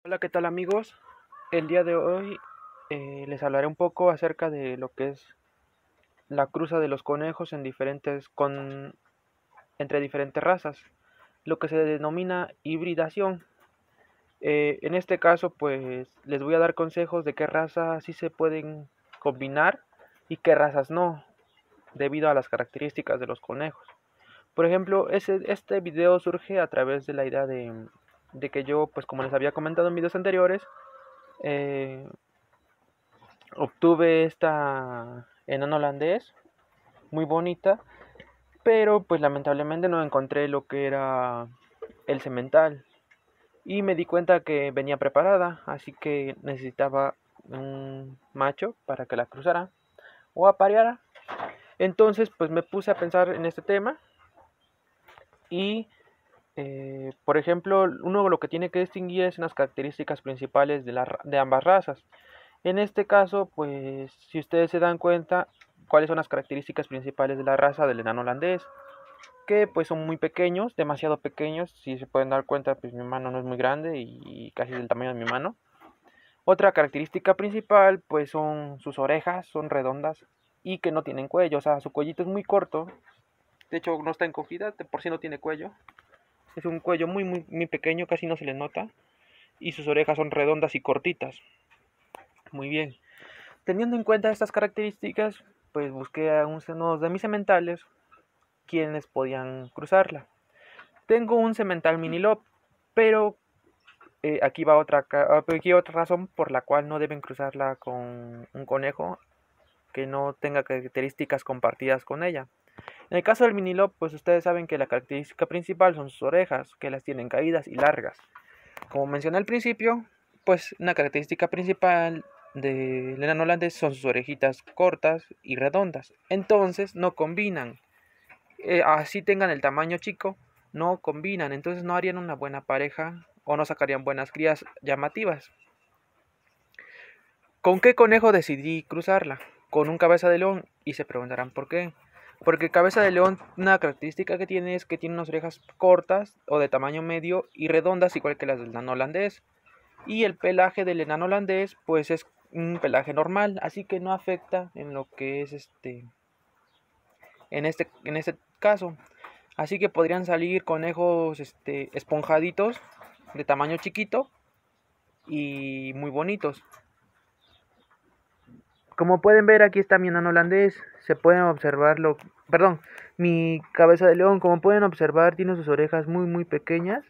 Hola, ¿qué tal amigos? El día de hoy les hablaré un poco acerca de lo que es la cruza de los conejos entre diferentes razas, lo que se denomina hibridación. En este caso, pues les voy a dar consejos de qué razas sí se pueden combinar y qué razas no, debido a las características de los conejos. Por ejemplo, este video surge a través de la idea de que yo, pues como les había comentado en videos anteriores, eh, obtuve esta enano holandés muy bonita, pero pues lamentablemente no encontré lo que era el semental y me di cuenta que venía preparada, así que necesitaba un macho para que la cruzara o apareara. Entonces pues me puse a pensar en este tema y por ejemplo, uno lo que tiene que distinguir es las características principales de ambas razas. En este caso, pues si ustedes se dan cuenta, cuáles son las características principales de la raza del enano holandés, que pues son muy pequeños, demasiado pequeños, si se pueden dar cuenta, pues mi mano no es muy grande y casi del tamaño de mi mano. Otra característica principal, pues son sus orejas, son redondas y que no tienen cuello, o sea, su cuellito es muy corto, de hecho no está encogida, de por sí no tiene cuello, es un cuello muy pequeño, casi no se le nota, y sus orejas son redondas y cortitas. Muy bien. Teniendo en cuenta estas características, pues busqué a unos de mis sementales quienes podían cruzarla. Tengo un semental mini lob, pero aquí otra razón por la cual no deben cruzarla con un conejo que no tenga características compartidas con ella. En el caso del mini lob, pues ustedes saben que la característica principal son sus orejas, que las tienen caídas y largas. Como mencioné al principio, pues una característica principal del enano holandés son sus orejitas cortas y redondas. Entonces no combinan. Así tengan el tamaño chico, no combinan. Entonces no harían una buena pareja o no sacarían buenas crías llamativas. ¿Con qué conejo decidí cruzarla? Con un cabeza de león. Y se preguntarán por qué. Porque cabeza de león, una característica que tiene es que tiene unas orejas cortas o de tamaño medio y redondas igual que las del enano holandés. Y el pelaje del enano holandés pues es un pelaje normal, así que no afecta en lo que es en este caso. Así que podrían salir conejos esponjaditos de tamaño chiquito y muy bonitos. Como pueden ver, aquí está mi enano holandés. Se pueden observar perdón, mi cabeza de león. Como pueden observar, tiene sus orejas muy pequeñas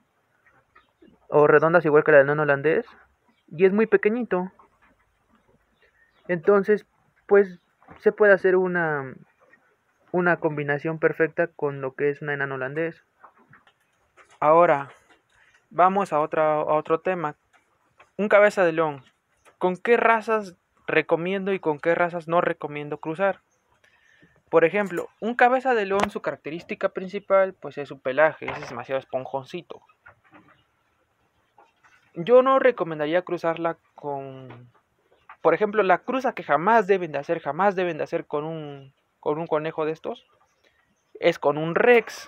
o redondas igual que la del enano holandés y es muy pequeñito. Entonces, pues se puede hacer una combinación perfecta con lo que es una enano holandés. Ahora, vamos a otro tema. Un cabeza de león. ¿Con qué razas recomiendo y con qué razas no recomiendo cruzar? Por ejemplo, un cabeza de león, su característica principal, pues es su pelaje, es demasiado esponjoncito. Yo no recomendaría cruzarla con, por ejemplo, la cruza que jamás deben de hacer con un conejo de estos, es con un rex.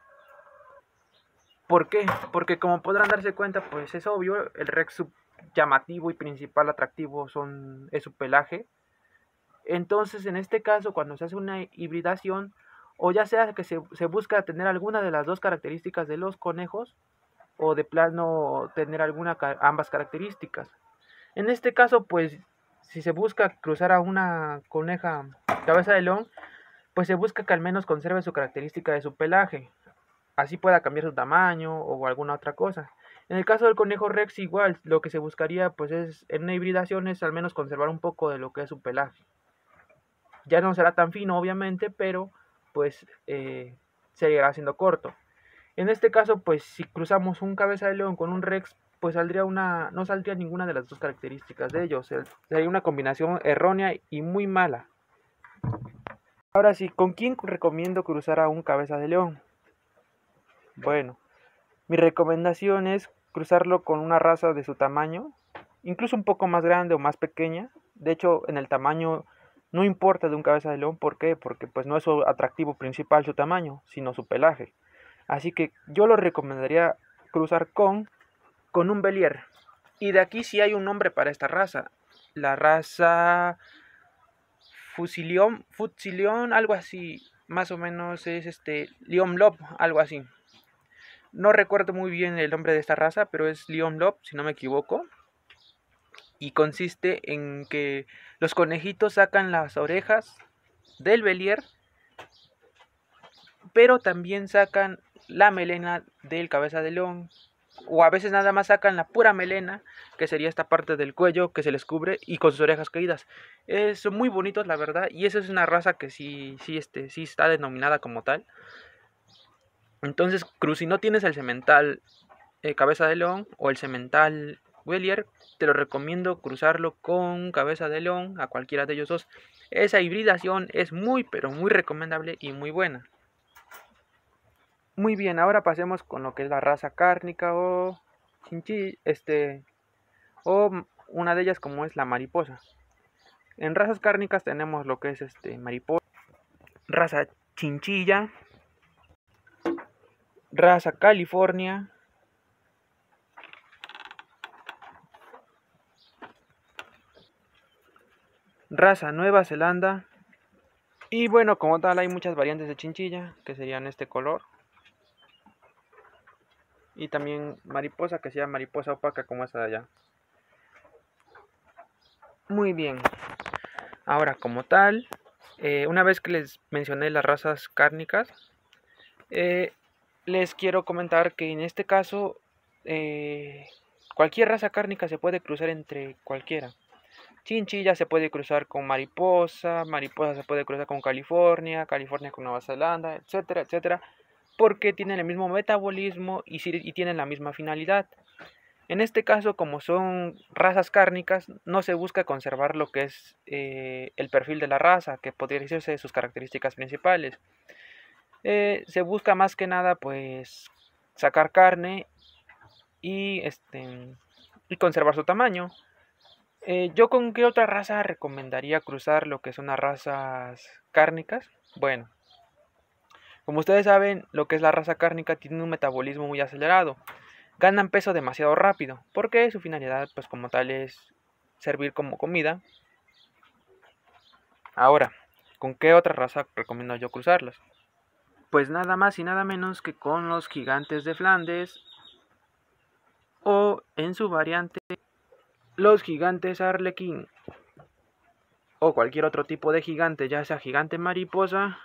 ¿Por qué? Porque como podrán darse cuenta, pues es obvio, el rex llamativo y principal atractivo es su pelaje. Entonces, en este caso, cuando se hace una hibridación, o ya sea que se busca tener alguna de las dos características de los conejos, o de plano tener ambas características. En este caso, pues, si se busca cruzar a una coneja cabeza de león, pues se busca que al menos conserve su característica de su pelaje. Así pueda cambiar su tamaño o alguna otra cosa. En el caso del conejo rex igual, lo que se buscaría pues es en una hibridación es al menos conservar un poco de lo que es su pelaje. Ya no será tan fino obviamente, pero pues seguirá siendo corto. En este caso pues si cruzamos un cabeza de león con un rex pues no saldría ninguna de las dos características de ellos. Sería una combinación errónea y muy mala. Ahora sí, ¿con quién recomiendo cruzar a un cabeza de león? Bueno, mi recomendación es cruzarlo con una raza de su tamaño, incluso un poco más grande o más pequeña. De hecho, en el tamaño no importa de un cabeza de león, ¿por qué? Porque pues no es su atractivo principal su tamaño, sino su pelaje. Así que yo lo recomendaría cruzar con un Bellier. Y de aquí sí hay un nombre para esta raza. La raza Futsilión, algo así. Más o menos es Lion Lob, algo así. No recuerdo muy bien el nombre de esta raza, pero es Lion Lob, si no me equivoco. Y consiste en que los conejitos sacan las orejas del Bélier, pero también sacan la melena del cabeza de león, o a veces nada más sacan la pura melena, que sería esta parte del cuello que se les cubre, y con sus orejas caídas. Son muy bonitos, la verdad, y esa es una raza que sí está denominada como tal. Entonces, Cruz, si no tienes el semental cabeza de león o el semental Bélier, te lo recomiendo cruzarlo con cabeza de león, a cualquiera de ellos dos. Esa hibridación es muy, pero muy recomendable y muy buena. Muy bien, ahora pasemos con lo que es la raza cárnica o o una de ellas como es la mariposa. En razas cárnicas tenemos lo que es mariposa, raza chinchilla, raza California, raza Nueva Zelanda. Y bueno, como tal hay muchas variantes de chinchilla que serían este color. Y también mariposa que sería mariposa opaca como esta de allá. Muy bien. Ahora como tal, una vez que les mencioné las razas cárnicas, les quiero comentar que en este caso cualquier raza cárnica se puede cruzar entre cualquiera. Chinchilla se puede cruzar con mariposa, mariposa se puede cruzar con California, California con Nueva Zelanda, etcétera, etcétera, porque tienen el mismo metabolismo y tienen la misma finalidad. En este caso, como son razas cárnicas, no se busca conservar lo que es el perfil de la raza, que podría decirse sus características principales. Se busca más que nada, pues, sacar carne y, y conservar su tamaño. ¿Yo con qué otra raza recomendaría cruzar lo que son las razas cárnicas? Bueno, como ustedes saben, lo que es la raza cárnica tiene un metabolismo muy acelerado. Ganan peso demasiado rápido, porque su finalidad, pues como tal, es servir como comida. Ahora, ¿con qué otra raza recomiendo yo cruzarlas? Pues nada más y nada menos que con los gigantes de Flandes, o en su variante, los gigantes arlequín, o cualquier otro tipo de gigante, ya sea gigante mariposa,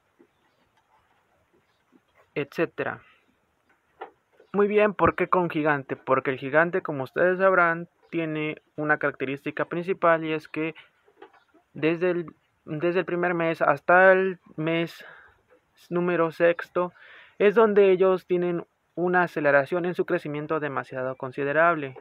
etcétera. Muy bien, ¿por qué con gigante? Porque el gigante, como ustedes sabrán, tiene una característica principal, y es que desde el primer mes hasta el mes número sexto es donde ellos tienen una aceleración en su crecimiento demasiado considerable.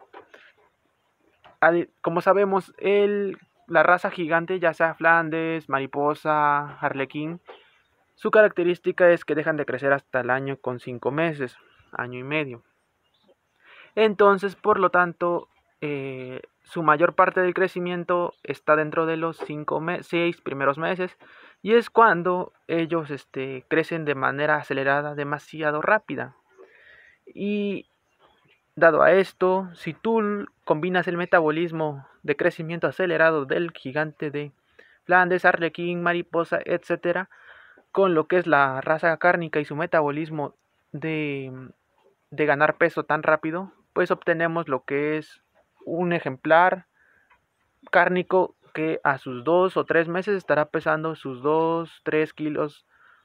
Como sabemos, la raza gigante, ya sea Flandes, mariposa, arlequín, su característica es que dejan de crecer hasta el año con 5 meses, año y medio. Entonces, por lo tanto, su mayor parte del crecimiento está dentro de los 6 primeros meses, y es cuando ellos crecen de manera acelerada, demasiado rápida. Y dado a esto, si tú combinas el metabolismo de crecimiento acelerado del gigante de Flandes, arlequín, mariposa, etcétera, con lo que es la raza cárnica y su metabolismo de ganar peso tan rápido, pues obtenemos lo que es un ejemplar cárnico que a sus 2 o 3 meses estará pesando sus 2-3 kilos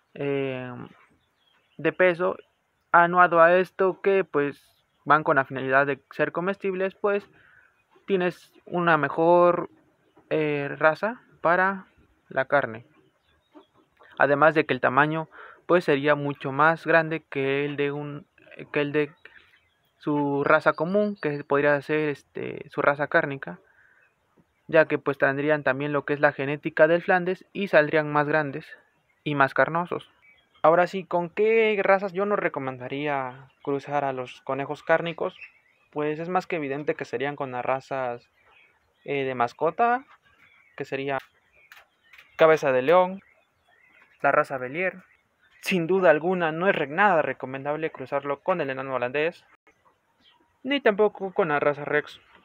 de peso. Anuado a esto, que pues van con la finalidad de ser comestibles, pues tienes una mejor raza para la carne. Además de que el tamaño pues sería mucho más grande que el de su raza común, que podría ser su raza cárnica, ya que pues tendrían también lo que es la genética del Flandes y saldrían más grandes y más carnosos. Ahora sí, ¿con qué razas yo no recomendaría cruzar a los conejos cárnicos? Pues es más que evidente que serían con las razas de mascota, que sería cabeza de león, la raza Bélier. Sin duda alguna no es nada recomendable cruzarlo con el enano holandés, ni tampoco con la raza Rex.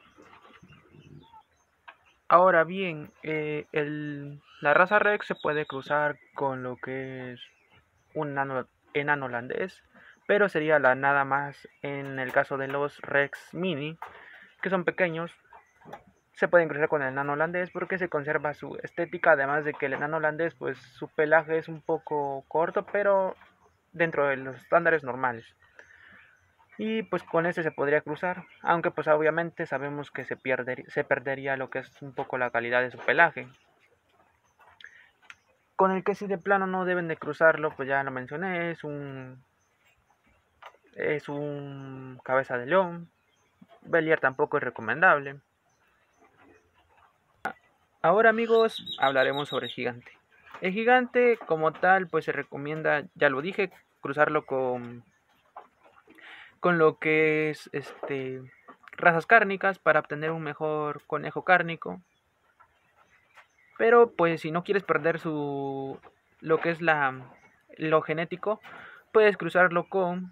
Ahora bien, la raza Rex se puede cruzar con lo que es un enano holandés, pero sería la nada más en el caso de los Rex Mini, que son pequeños. Se pueden cruzar con el enano holandés porque se conserva su estética, además de que el enano holandés, pues su pelaje es un poco corto, pero dentro de los estándares normales. Y pues con este se podría cruzar, aunque pues obviamente sabemos que se perdería lo que es un poco la calidad de su pelaje. Con el que si de plano no deben de cruzarlo, pues ya lo mencioné, es un cabeza de león. Belier tampoco es recomendable. Ahora amigos, hablaremos sobre el gigante. El gigante como tal, pues se recomienda, ya lo dije, cruzarlo con lo que es razas cárnicas para obtener un mejor conejo cárnico. Pero pues si no quieres perder lo que es lo genético, puedes cruzarlo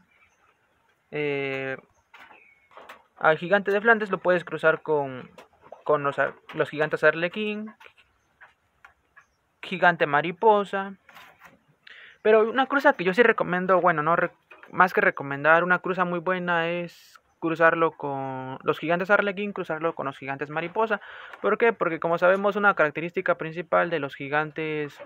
eh, al gigante de Flandes, lo puedes cruzar con los gigantes Arlequín, gigante mariposa. Pero una cruza que yo sí recomiendo, bueno, no más que recomendar, una cruza muy buena es cruzarlo con los gigantes Arlequín, cruzarlo con los gigantes mariposa. ¿Por qué? Porque como sabemos, una característica principal de los gigantes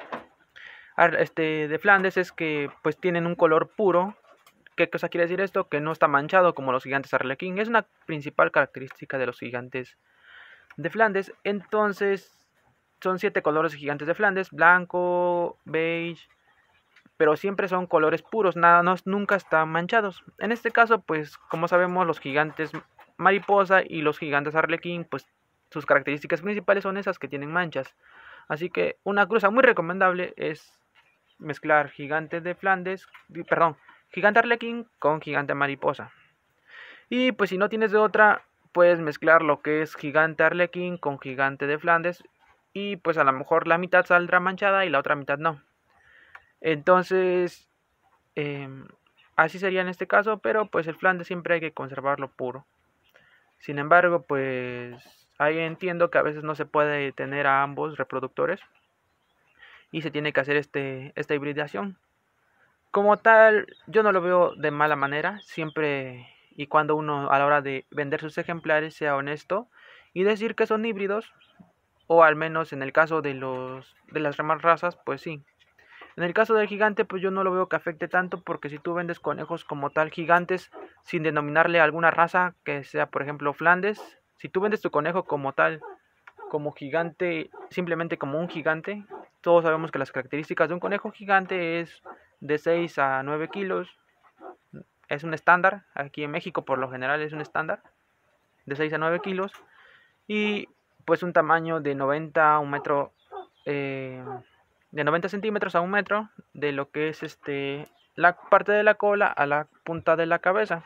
de Flandes es que pues tienen un color puro. ¿Qué cosa quiere decir esto? Que no está manchado como los gigantes Arlequín. Es una principal característica de los gigantes de Flandes. Entonces son 7 colores de gigantes de Flandes: blanco, beige, pero siempre son colores puros, nunca están manchados. En este caso, pues como sabemos, los gigantes mariposa y los gigantes arlequín, pues sus características principales son esas que tienen manchas. Así que una cruza muy recomendable es mezclar gigante de Flandes, perdón, gigante arlequín con gigante mariposa. Y pues si no tienes de otra, puedes mezclar lo que es gigante arlequín con gigante de Flandes, y pues a lo mejor la mitad saldrá manchada y la otra mitad no. Entonces, así sería en este caso, pero pues el Flandes siempre hay que conservarlo puro. Sin embargo, pues ahí entiendo que a veces no se puede tener a ambos reproductores y se tiene que hacer esta hibridación. Como tal, yo no lo veo de mala manera, siempre y cuando uno a la hora de vender sus ejemplares sea honesto y decir que son híbridos, o al menos en el caso de las demás razas, pues sí. En el caso del gigante, pues yo no lo veo que afecte tanto, porque si tú vendes conejos como tal gigantes sin denominarle alguna raza que sea, por ejemplo, Flandes, si tú vendes tu conejo como tal, como gigante, simplemente como un gigante, todos sabemos que las características de un conejo gigante es de 6 a 9 kilos, es un estándar, aquí en México por lo general es un estándar, de 6 a 9 kilos, y pues un tamaño de 90 a un metro, de 90 centímetros a un metro, de lo que es la parte de la cola a la punta de la cabeza.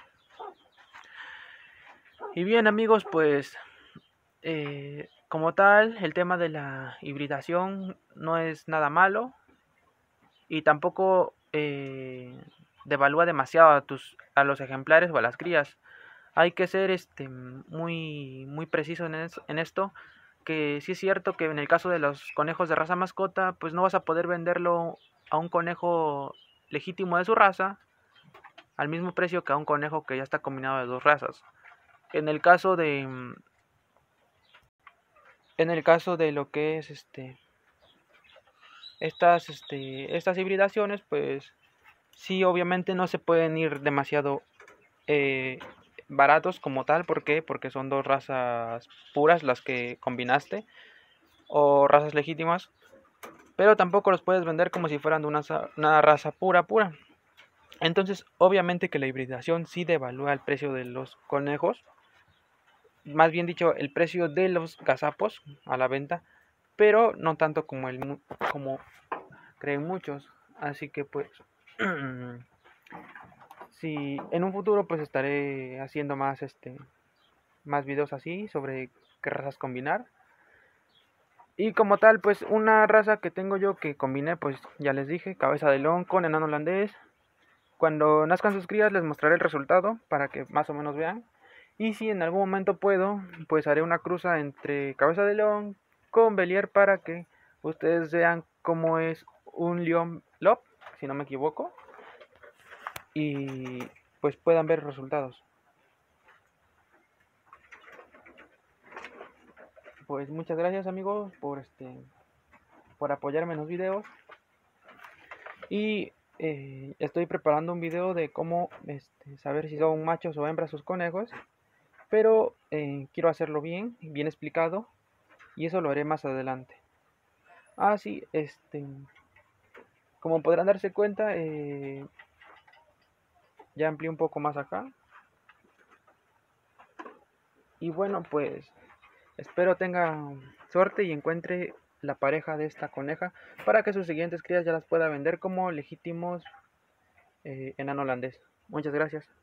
Y bien amigos, pues como tal, el tema de la hibridación no es nada malo y tampoco devalúa demasiado a los ejemplares o a las crías. Hay que ser muy preciso en esto, que sí es cierto que en el caso de los conejos de raza mascota, pues no vas a poder venderlo a un conejo legítimo de su raza al mismo precio que a un conejo que ya está combinado de dos razas. En el caso de lo que es estas hibridaciones, pues sí, obviamente no se pueden ir demasiado baratos como tal. ¿Por qué? Porque son dos razas puras las que combinaste, o razas legítimas, pero tampoco los puedes vender como si fueran de una raza pura. Entonces, obviamente que la hibridación sí devalúa el precio de los conejos, más bien dicho, el precio de los gazapos a la venta, pero no tanto como creen muchos. Así que pues si en un futuro pues estaré haciendo más videos así sobre qué razas combinar. Y como tal, pues una raza que tengo yo que combiné, pues ya les dije, cabeza de león con enano holandés. Cuando nazcan sus crías les mostraré el resultado para que más o menos vean. Y si en algún momento puedo, pues haré una cruza entre cabeza de león con Belier para que ustedes vean cómo es un león lob, si no me equivoco, y pues puedan ver resultados. Pues muchas gracias amigos por apoyarme en los videos, y estoy preparando un video de cómo saber si son machos o hembras sus conejos, pero quiero hacerlo bien explicado, y eso lo haré más adelante. Ah, sí, como podrán darse cuenta, ya amplié un poco más acá. Y bueno, pues espero tenga suerte y encuentre la pareja de esta coneja para que sus siguientes crías ya las pueda vender como legítimos enano holandés. Muchas gracias.